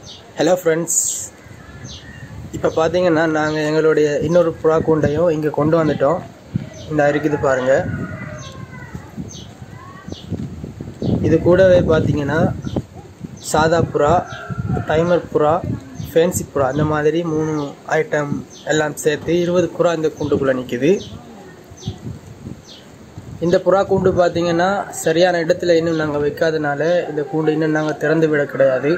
Hello friends, இப்போ பார்த்தீங்கன்னா நாங்கள் எங்களுடைய இன்னொரு புறா கூண்டையும் இங்கே கொண்டு வந்துட்டோம். இந்த இருக்குது பாருங்கள். இது கூடவே பார்த்தீங்கன்னா சாதா புறா, டைமர் புறா, ஃபேன்சி புறா, அந்த மாதிரி 3 ஐட்டம் எல்லாம் சேர்த்து 20 புறா இந்த கூண்டுக்குள்ளே நிற்கிது. இந்த புறா கூண்டு பார்த்தீங்கன்னா சரியான இடத்துல இன்னும் நாங்கள் வைக்காதனால இந்த கூண்டு இன்னும் நாங்கள் திறந்து விட கிடையாது.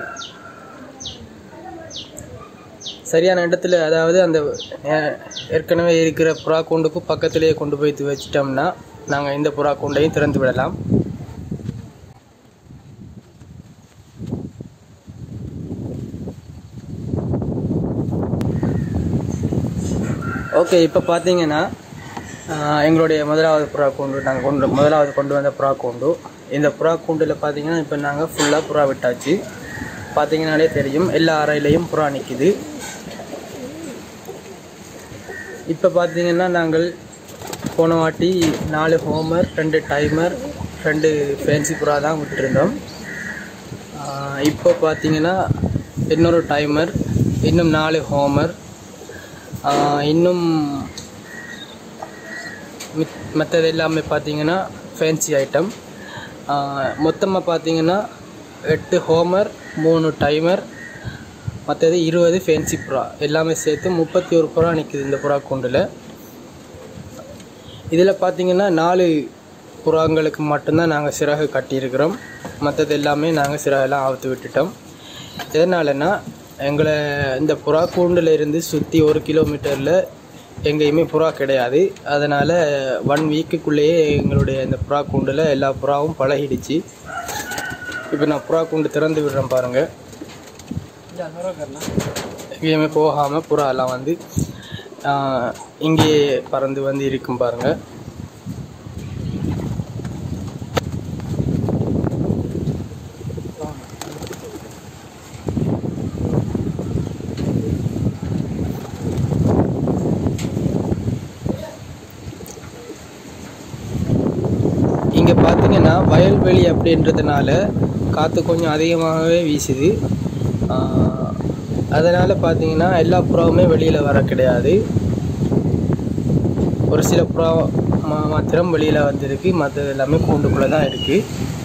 சரியான இடத்துல, அதாவது அந்த ஏற்கனவே இருக்கிற புறா கூண்டுக்கு பக்கத்திலேயே கொண்டு போய் வச்சிட்டோம்னா நாங்கள் இந்த புறா கூண்டையும் திறந்து விடலாம். ஓகே, இப்போ பார்த்தீங்கன்னா எங்களுடைய முதலாவது புறா கூண்டு நாங்கள் முதலாவது கொண்டு வந்த புறா கூண்டு. இந்த புறா கூண்டில் பார்த்தீங்கன்னா இப்போ நாங்கள் ஃபுல்லாக புறா விட்டாச்சு. பார்த்தீங்கன்னாலே தெரியும், எல்லா அறையிலையும் புறா நிற்கிது. இப்போ பார்த்தீங்கன்னா நாங்கள் போன வாட்டி 4 ஹோமர், 2 டைமர், 2 ஃபேன்சி புறா தான் விட்டுருந்தோம். இப்போ பார்த்தீங்கன்னா இன்னொரு டைமர், இன்னும் 4 ஹோமர், இன்னும் மற்றது எல்லாமே பார்த்தீங்கன்னா ஃபேன்சி ஐட்டம். மொத்தமாக பார்த்தீங்கன்னா 8 ஹோமர், 3 டைமர், மற்றது 20 ஃபேன்சி புறா, எல்லாமே சேர்த்து 31 புறா நிற்குது இந்த புறா கூண்டில். இதில் பார்த்தீங்கன்னா 4 புறாங்களுக்கு மட்டும்தான் நாங்கள் சிறகு கட்டியிருக்கிறோம். மற்றது எல்லாமே நாங்கள் சிறகெல்லாம் அவுத்து விட்டுட்டோம். எதனாலன்னா, எங்களை இந்த புறா கூண்டில் இருந்து சுற்றி 1 கிலோமீட்டரில் எங்கேயுமே புறா கிடையாது. அதனால் 1 வீக்குக்குள்ளேயே எங்களுடைய இந்த புறா கூண்டில் எல்லா புறாவும் பழகிடுச்சு. இப்போ நான் புறா கூண்டு திறந்து விடுறேன் பாருங்கள். எங்கேயுமே போகாமல் புறா எல்லாம் வந்து இங்கே பறந்து வந்து இருக்கும் பாருங்கள். இங்கே பார்த்தீங்கன்னா வயல்வெளி அப்படின்றதுனால காற்று கொஞ்சம் அதிகமாகவே வீசுது. அதனால் பார்த்தீங்கன்னா எல்லா புறாவுமே வெளியில் வர கிடையாது. ஒரு சில புறா மாத்திரம் வெளியில் வந்திருக்கு, மற்றது எல்லாமே கூண்டுக்குள்ளே தான் இருக்குது.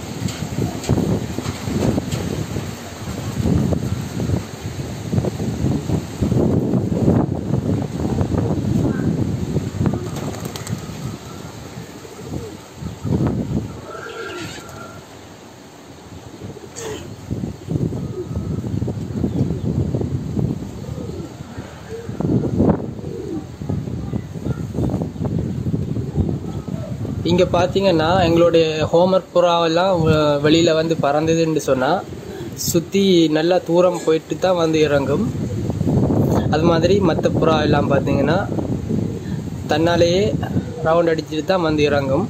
இங்கே பார்த்தீங்கன்னா எங்களுடைய ஹோமர் புறாவெல்லாம் வெளியில் வந்து பறந்ததுன்னு சொன்னால் சுற்றி நல்லா தூரம் போயிட்டு தான் வந்து இறங்கும். அது மாதிரி மற்ற புறா எல்லாம் பார்த்தீங்கன்னா தன்னாலேயே ரவுண்ட் அடிச்சுட்டு தான் வந்து இறங்கும்.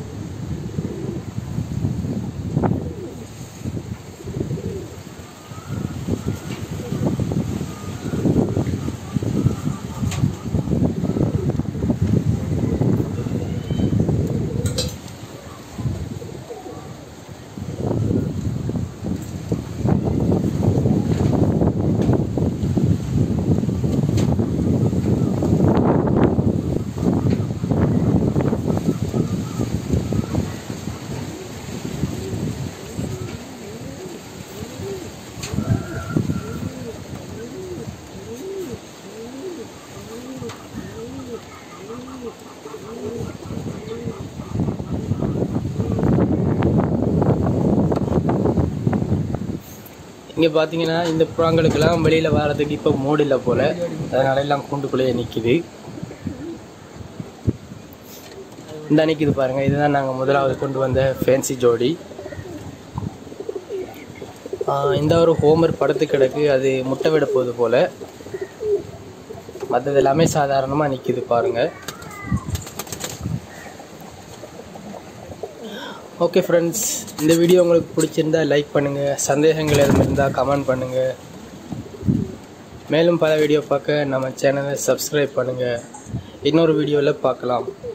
இங்கே பார்த்தீங்கன்னா இந்த புறாங்களுக்கெல்லாம் வெளியில் வர்றதுக்கு இப்போ மூடு இல்லை போல், அதனால எல்லாம் கூண்டுக்குள்ளேயே நிற்கிது. இந்த நிற்கிது பாருங்கள். இதுதான் நாங்கள் முதலாவது கொண்டு வந்த ஃபேன்சி ஜோடி. இந்த ஒரு ஹோமர் படுத்து கிடக்கு, அது முட்டை விட போகுது போல். மற்றது எல்லாமே சாதாரணமாக நிற்கிது பாருங்கள். ஓகே ஃப்ரெண்ட்ஸ், இந்த வீடியோ உங்களுக்கு பிடிச்சிருந்தா லைக் பண்ணுங்கள். சந்தேகங்கள் எதுவும் இருந்தால் கமெண்ட் பண்ணுங்கள். மேலும் பல வீடியோ பார்க்க நம்ம சேனலை சப்ஸ்கிரைப் பண்ணுங்கள். இன்னொரு வீடியோவில் பார்க்கலாம்.